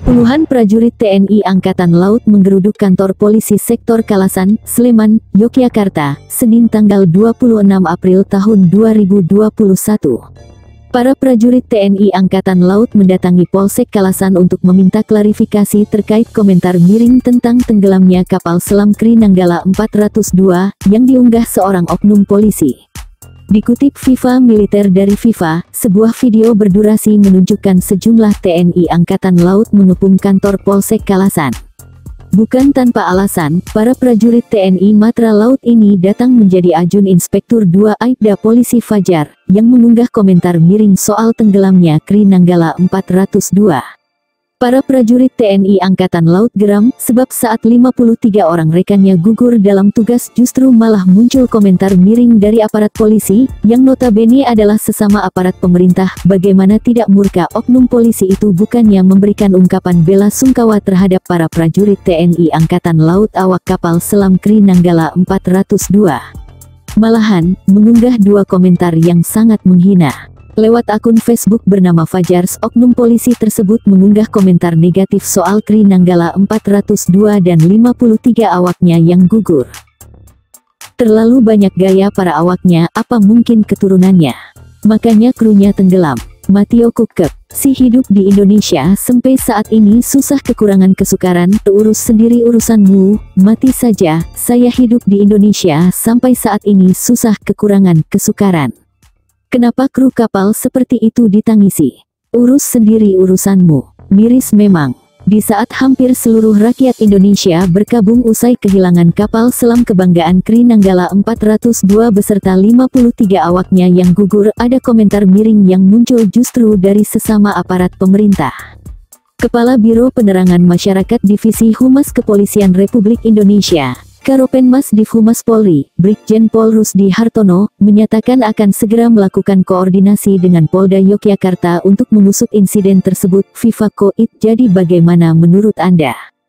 Puluhan prajurit TNI Angkatan Laut menggeruduk kantor polisi sektor Kalasan, Sleman, Yogyakarta, Senin tanggal 26 April tahun 2021. Para prajurit TNI Angkatan Laut mendatangi Polsek Kalasan untuk meminta klarifikasi terkait komentar miring tentang tenggelamnya kapal selam Kri Nanggala 402 yang diunggah seorang oknum polisi. Dikutip Viva Militer dari Viva, sebuah video berdurasi menunjukkan sejumlah TNI Angkatan Laut mengepung kantor Polsek Kalasan. Bukan tanpa alasan, para prajurit TNI Matra Laut ini datang menjadi ajun Inspektur 2 Aibda Polisi Fajar, yang mengunggah komentar miring soal tenggelamnya Kri Nanggala 402. Para prajurit TNI Angkatan Laut geram, sebab saat 53 orang rekannya gugur dalam tugas justru malah muncul komentar miring dari aparat polisi, yang notabene adalah sesama aparat pemerintah. Bagaimana tidak murka oknum polisi itu bukannya memberikan ungkapan bela sungkawa terhadap para prajurit TNI Angkatan Laut awak kapal selam Kri Nanggala 402. Malahan, mengunggah dua komentar yang sangat menghina. Lewat akun Facebook bernama Fajars, oknum polisi tersebut mengunggah komentar negatif soal Kri Nanggala 402 dan 53 awaknya yang gugur. Terlalu banyak gaya para awaknya, apa mungkin keturunannya? Makanya krunya tenggelam. Matio Kukep, si hidup di Indonesia sampai saat ini susah kekurangan kesukaran, urus sendiri urusanmu, mati saja, saya hidup di Indonesia sampai saat ini susah kekurangan kesukaran. Kenapa kru kapal seperti itu ditangisi? Urus sendiri urusanmu. Miris memang. Di saat hampir seluruh rakyat Indonesia berkabung usai kehilangan kapal selam kebanggaan Kri Nanggala 402 beserta 53 awaknya yang gugur, ada komentar miring yang muncul justru dari sesama aparat pemerintah. Kepala Biro Penerangan Masyarakat Divisi Humas Kepolisian Republik Indonesia, Karopenmas Divhumas Polri, Brigjen Pol Rusdi Hartono, menyatakan akan segera melakukan koordinasi dengan Polda Yogyakarta untuk mengusut insiden tersebut. Viva Koit, jadi bagaimana menurut Anda?